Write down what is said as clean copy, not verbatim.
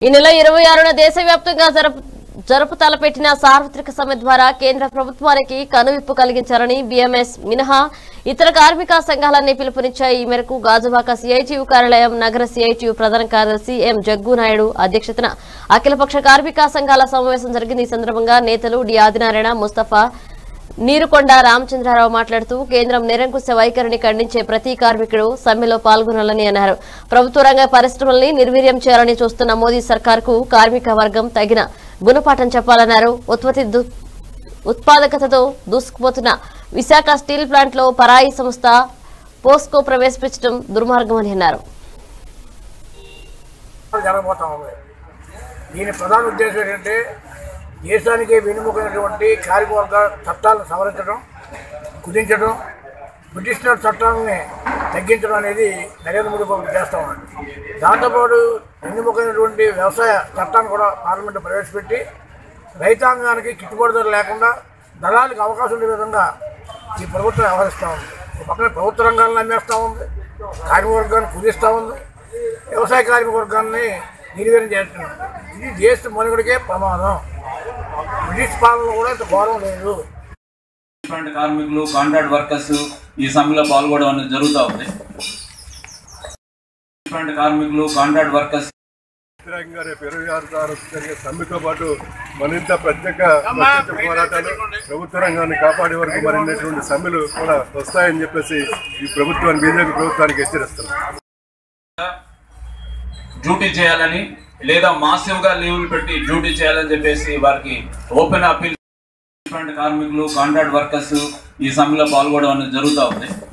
ఈ నెల 26న దేశవ్యాప్తంగా జరుపు తలపెట్టిన సార్వత్రిక సమ్మె ద్వారా కేంద్ర ప్రభుత్వానికి కనువిప్పు కలిగించారని బీఎంఎస్ మినహా ఇతర కార్మిక సంఘాలన్నీ పిలుపునిచ్చాయి। ఈ మేరకు గాజువాక సిఐటియు కార్యాలయం నగర సిఐటియు ప్రధాన కార్యదర్శి ఎం జగ్గునాయుడు అధ్యక్షతన అఖిలపక్ష కార్మిక సంఘాల సమావేశం జరిగింది। ఈ సందర్భంగా నేతలు డి ఆదినారాయణ, ముస్తఫా, నీరుకొండ రామచంద్రరావు మాట్లాడుతూ కేంద్రం నిరంకుశ వైఖరిని ఖండించే ప్రతి కార్మికుడు సమ్మెలో పాల్గొనాలని అన్నారు। ప్రభుత్వ రంగ పరిశ్రమల్ని నిర్వీర్యం చేయాలని చూస్తున్న మోదీ సర్కార్కు కార్మిక వర్గం తగిన గుణపాఠం చెప్పాలన్నారు। ఉత్పాదకతతో దూసుకుపోతున్న విశాఖ స్టీల్ ప్లాంట్ లో పరాయి సంస్థ పోస్కో ప్రవేశపెట్టడం దుర్మార్గమని అన్నారు। దేశానికి వెన్నుముకైనటువంటి కార్మికవర్గ చట్టాలను సవరించడం, కుదించడం, బ్రిటిష్ చట్టాలని తగ్గించడం అనేది నరేంద్ర మోదీ ప్రభుత్వం చేస్తూ ఉంది। దాంతోపాటు వెన్నుముకైనటువంటి వ్యవసాయ చట్టాన్ని కూడా పార్లమెంటు ప్రవేశపెట్టి రైతాంగానికి గిట్టుబాటు ధర లేకుండా దళాలకు అవకాశం ఉండే విధంగా ఈ ప్రభుత్వం వ్యవహరిస్తూ ఉంది। పక్కన ప్రభుత్వ రంగాలను అమ్మేస్తూ ఉంది, కార్మిక వర్గాన్ని కుదిస్తూ ఉంది, వ్యవసాయ కార్మిక వర్గాన్ని నిర్వీర్యం చేస్తుంది। ఇది దేశ మనుగడకే ప్రమాదం। బ్రిటిష్ పాలనలో కూడా ఇంత గౌరవం లేదు। కార్మికులు, కాంట్రాక్ట్ వర్కర్స్ ఈ సమ్మెలో పాల్గొనడం అనేది జరుగుతూ ఉంది। కార్మికులు, కాంట్రాక్ట్ వర్కర్స్ వ్యతిరేకంగా రేపు 26 తారీఖు జరిగే సమ్మెతో పాటు మరింత ప్రత్యేక పోరాటాలు, ప్రభుత్వ రంగాన్ని కాపాడే వరకు మరిన్నటువంటి సమ్మెలు కూడా వస్తాయని చెప్పేసి ఈ ప్రభుత్వాన్ని, బీజేపీ ప్రభుత్వానికి హెచ్చరిస్తున్నాం। డ్యూటీ చేయాలని లేదా మాసివ్ గా లీవ్లు పెట్టి డ్యూటీ చేయాలని చెప్పేసి వారికి ఓపెన్ అప్పీల్ కార్మికులు, కాంట్రాక్ట్ వర్కర్స్ ఈ సమ్మెలో పాల్గొనడం అనేది జరుగుతూ ఉంది।